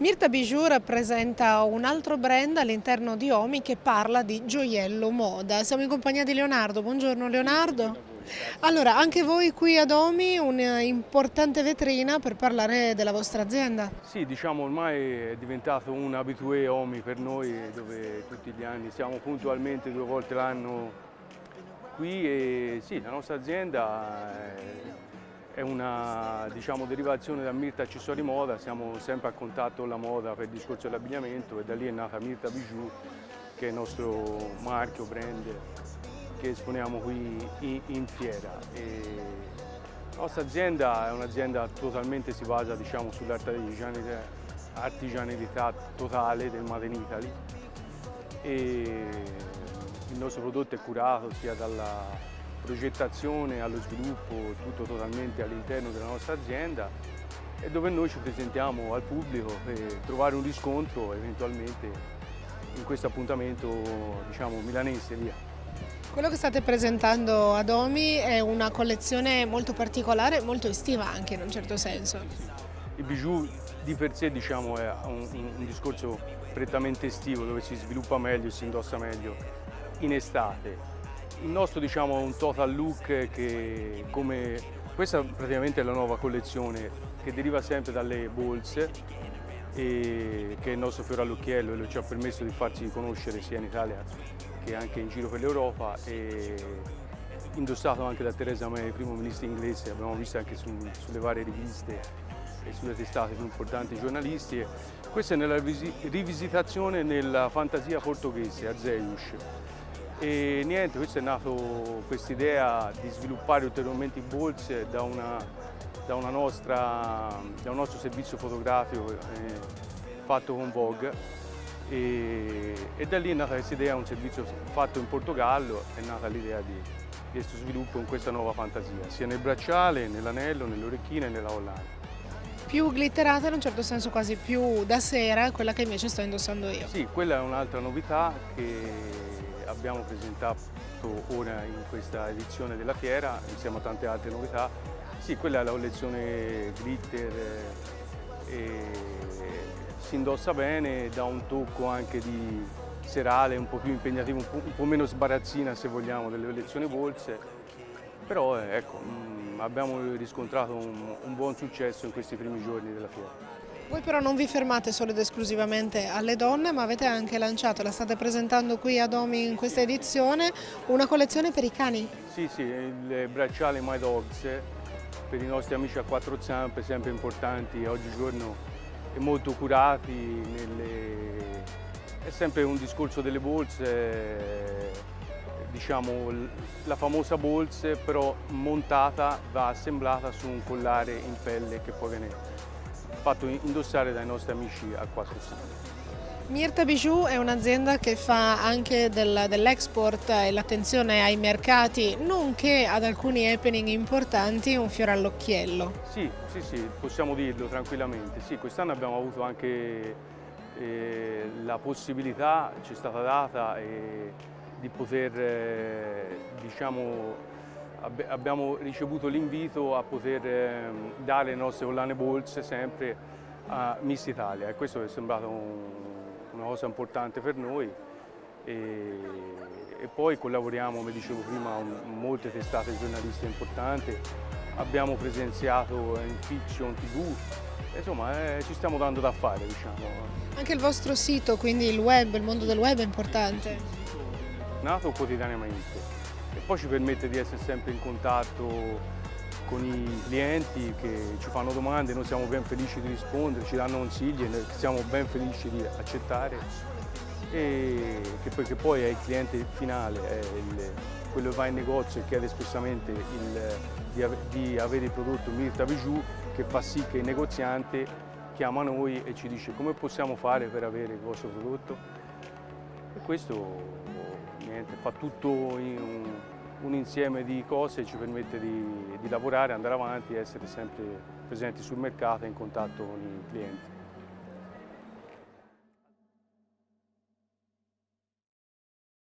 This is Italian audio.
Myrta Bijou rappresenta un altro brand all'interno di Omi che parla di gioiello moda. Siamo in compagnia di Leonardo. Buongiorno Leonardo. Allora, anche voi qui ad Omi un'importante vetrina per parlare della vostra azienda. Sì, diciamo ormai è diventato un habitué Omi per noi, dove tutti gli anni siamo puntualmente 2 volte l'anno qui e sì, la nostra azienda è una derivazione da Myrta Accessori Moda, siamo sempre a contatto con la moda per il discorso dell'abbigliamento e da lì è nata Myrta Bijou, che è il nostro marchio, brand che esponiamo qui in fiera. La nostra azienda è un'azienda totalmente, si basa sull'artigianalità totale del Made in Italy e il nostro prodotto è curato sia dalla progettazione allo sviluppo, tutto totalmente all'interno della nostra azienda e dove noi ci presentiamo al pubblico per trovare un riscontro eventualmente in questo appuntamento milanese via. Quello che state presentando ad Omi è una collezione molto particolare, molto estiva anche in un certo senso. Il bijou di per sé è un discorso prettamente estivo dove si sviluppa meglio e si indossa meglio in estate. Il nostro è un total look che questa praticamente è la nuova collezione che deriva sempre dalle bolse e che è il nostro fiore all'occhiello e ci ha permesso di farci conoscere sia in Italia che anche in giro per l'Europa e indossato anche da Theresa May, primo ministro inglese, abbiamo visto anche sulle varie riviste e sulle testate più importanti giornalistiche. Questa è nella rivisitazione nella fantasia portoghese, a Zeus. E niente, questo è nato quest'idea di sviluppare ulteriormente in bolse da un nostro servizio fotografico fatto con Vogue e da lì è nata questa idea, un servizio fatto in Portogallo, è nata l'idea di questo sviluppo in questa nuova fantasia, sia nel bracciale, nell'anello, nelle orecchine e nella collana. Più glitterata in un certo senso quasi più da sera, quella che invece sto indossando io. Sì, quella è un'altra novità che abbiamo presentato ora in questa edizione della fiera, insieme a tante altre novità. Sì, quella è la collezione glitter e si indossa bene, dà un tocco anche di serale, un po' più impegnativo, un po' meno sbarazzina se vogliamo delle collezioni bolse, però ecco, abbiamo riscontrato un buon successo in questi primi giorni della fiera. Voi però non vi fermate solo ed esclusivamente alle donne, ma avete anche lanciato, la state presentando qui ad Omi in questa edizione, una collezione per i cani. Sì, il bracciale My Dogs per i nostri amici a quattro zampe, sempre importanti, oggigiorno e molto curati. È sempre un discorso delle bolse, la famosa bolsa però montata, va assemblata su un collare in pelle che poi viene fatto indossare dai nostri amici a quattro zampe. Myrta Bijou è un'azienda che fa anche dell'export e l'attenzione ai mercati, nonché ad alcuni happening importanti, un fiore all'occhiello. Sì, possiamo dirlo tranquillamente. Sì, quest'anno abbiamo avuto anche la possibilità, ci è stata data di poter, abbiamo ricevuto l'invito a poter dare le nostre collane bolse sempre a Miss Italia e questo è sembrato una cosa importante per noi e poi collaboriamo, come dicevo prima, con molte testate giornalistiche importanti, abbiamo presenziato in Fiction TV, insomma ci stiamo dando da fare. Anche il vostro sito, quindi il web, il mondo del web è importante. Nato quotidianamente e poi ci permette di essere sempre in contatto con i clienti che ci fanno domande, noi siamo ben felici di rispondere, ci danno consigli e siamo ben felici di accettare e che poi è il cliente finale, è quello che va in negozio e chiede espressamente di avere il prodotto Myrta Bijou, che fa sì che il negoziante chiama noi e ci dice come possiamo fare per avere il vostro prodotto e questo fa tutto un insieme di cose che ci permette di lavorare, andare avanti e essere sempre presenti sul mercato e in contatto con i clienti.